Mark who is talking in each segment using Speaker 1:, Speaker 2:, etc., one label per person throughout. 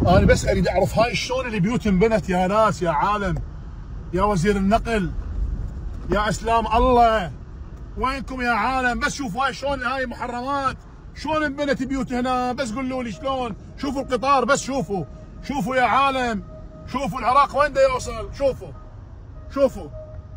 Speaker 1: انا بس اريد اعرف هاي شلون البيوت انبنت يا ناس يا عالم، يا وزير النقل، يا اسلام الله، وينكم يا عالم؟ بس شوفوا هاي شلون، هاي محرمات، شلون انبنت بيوت هنا؟ بس قولوا لي شلون. شوفوا القطار بس، شوفوا يا عالم، شوفوا العراق وين دا يوصل، شوفوا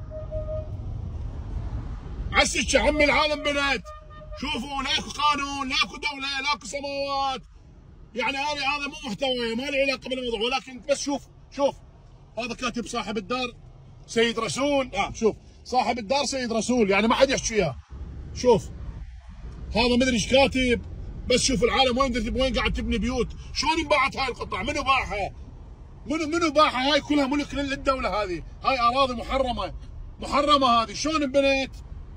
Speaker 1: عسك عمي العالم بنت. شوفوا لاكو قانون، لاكو دوله، لاكو سماوات. يعني انا هذا مو محتوى، ما لي علاقه بالموضوع، ولكن بس شوف هذا كاتب صاحب الدار سيد رسول. شوف صاحب الدار سيد رسول، يعني ما حد يحكي وياه. شوف هذا مدري ايش كاتب، بس شوف العالم وين قاعد تبني بيوت، شلون انباعت هاي القطع، منو باعها؟ منو باعها؟ هاي كلها ملك للدوله، هذه هاي اراضي محرمه هذه، شلون انبنت؟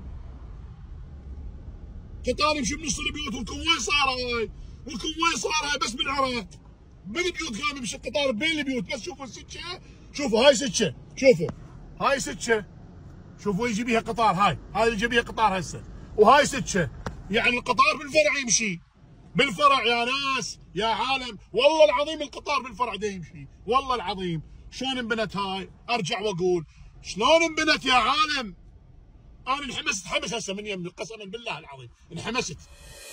Speaker 1: قطار يمشي بنص البيوت، ولكم وين صار هاي؟ ولكم وين صار هاي؟ بس بالعراق بالبيوت كان يمشي القطار بين البيوت. بس شوفوا السكه، شوفوا هاي سكه، شوفوا هاي سكه، شوفوا يجي بيها قطار، هاي اللي يجي بيها قطار هسه، وهاي سكه، يعني القطار بالفرع يمشي، بالفرع يا ناس يا عالم، والله العظيم القطار بالفرع ده يمشي، والله العظيم. شلون انبنت هاي؟ ارجع واقول شلون انبنت يا عالم؟ انا انحمست حمس هسه من يمي، قسما بالله العظيم انحمست.